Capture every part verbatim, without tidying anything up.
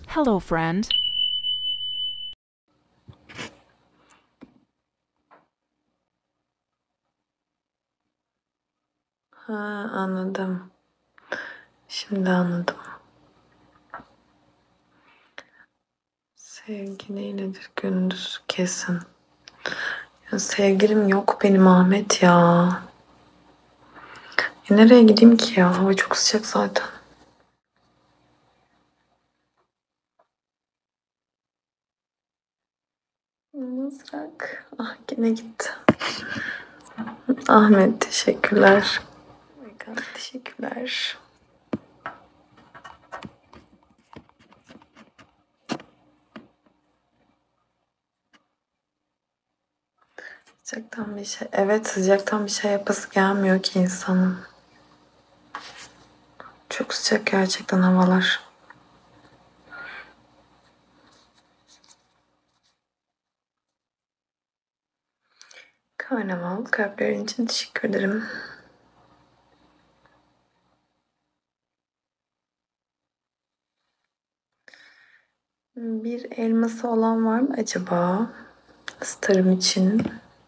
Hello, friend. Ha, anladım. Şimdi anladım. Sevgi neyledir gündüz kesin. Ya sevgilim yok benim Ahmet ya. E nereye gideyim ki ya? Hava çok sıcak zaten. Mızrak. Ah gene gitti. Ahmet teşekkürler. Megan, teşekkürler. Sıcaktan bir şey. Evet sıcaktan bir şey yapası gelmiyor ki insanın. Çok sıcak gerçekten havalar. Karnaval kalplerin için teşekkür ederim. Bir elması olan var mı acaba? Starım için.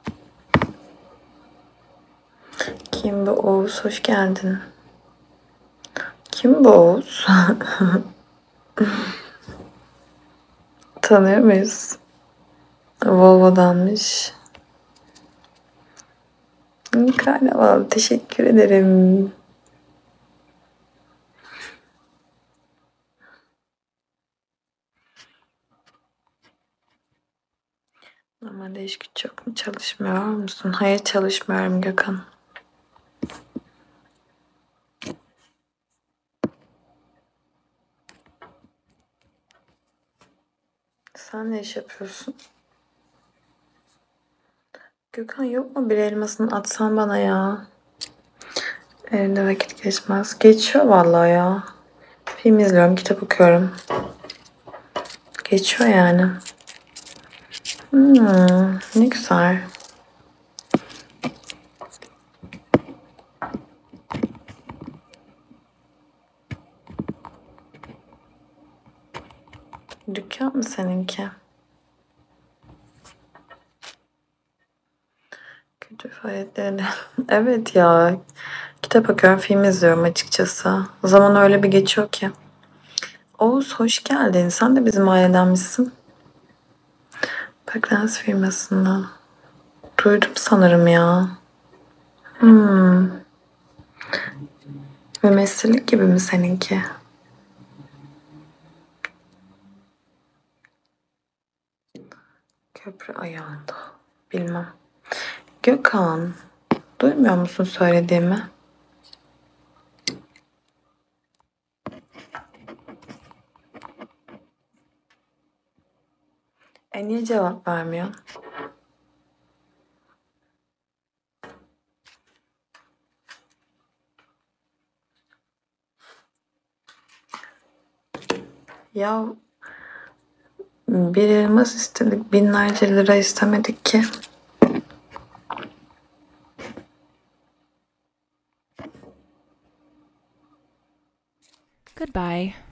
Kim bu Oğuz? Hoş geldin. Kim bu Oğuz? Tanıyor muyuz? Volvo'danmış. Karnaval teşekkür ederim. Normalde iş güç yok mu? Çalışmıyor musun? Hayır çalışmıyorum Gökhan. Sen ne iş yapıyorsun? Gökhan yok mu bir elmasını atsan bana ya? Evde vakit geçmez. Geçiyor vallahi ya. Film izliyorum, kitap okuyorum. Geçiyor yani. Hmm, ne güzel. Dükkan mı seninki? Kötü faaliyetlerine. Evet ya. Kitap okuyorum, film izliyorum açıkçası. Zaman öyle bir geçiyor ki. Oğuz hoş geldin. Sen de bizim aileden misin? Baklans firmasından. Duydum sanırım ya. Hmm. Mümessillik gibi mi seninki? Köprü ayağında. Bilmem. Gökhan. Duymuyor musun söylediğimi? E niye cevap vermiyor? Ya bir elmas istedik. Binlerce lira istemedik ki. Goodbye.